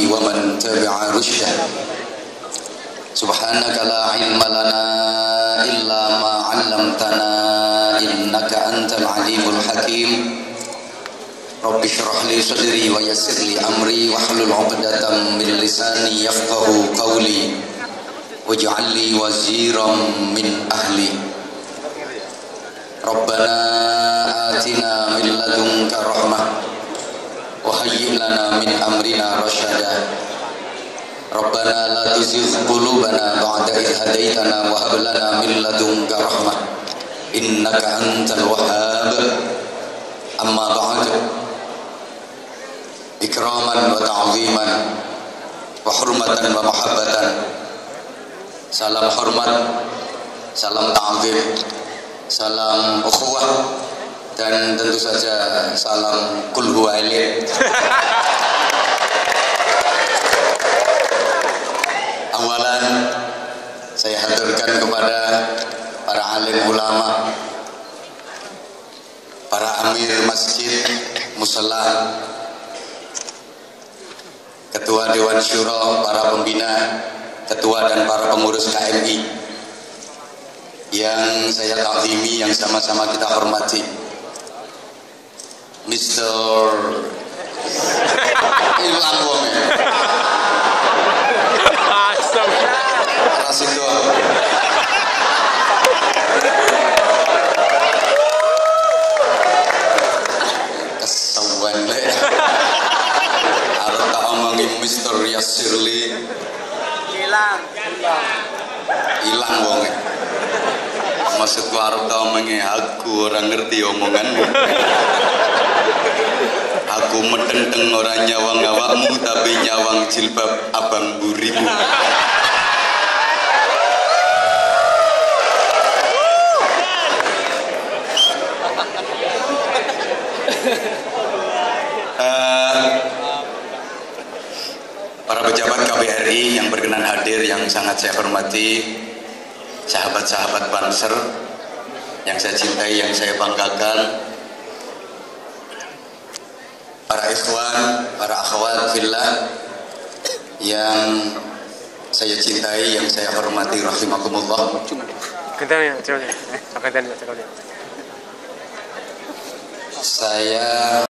ومن تبع رشده سبحانك لا علم لنا إلا ما علمتنا إنك أنت العليم الحكيم رب اشرح لي صدري ويسر لي أمري واحلل عقدة من لساني يفقه قولي واجعل لي وزيرا من أهلي ربنا آتنا من لدنك رحمة وهيئ لنا من أمرنا رشدا ربنا لا تزغ قلوبنا بعد إذ هديتنا وهب لنا من لدنك رحمة إنك أنت الوهاب أما بعد إكراما وتعظيما وحرمة ومحبة salam hormat, salam ta'zim, salam ukhuwah, dan tentu saja salam kul huwa ahad. Awalan saya haturkan kepada para alim ulama, para amir masjid, musalla, ketua dewan syuro, para pembina, ketua dan para pengurus KMI yang saya takzimi, yang sama-sama kita hormati. Mr. Ilang wong ya. Rasid doang. Kesawan le. Arep tak omongin Mr. Yasirli. Hilang wonge. Maksudku arep tau menge aku orang ngerti omonganmu. Aku medenteng orang nyawang awakmu tapi nyawang jilbab abang burimu. Para pejabat KBRI yang berkenan hadir yang sangat saya hormati, sahabat-sahabat Banser yang saya cintai, yang saya banggakan, para ikhwan, para akhwat fillah yang saya cintai, yang saya hormati, rahimakumullah. Saya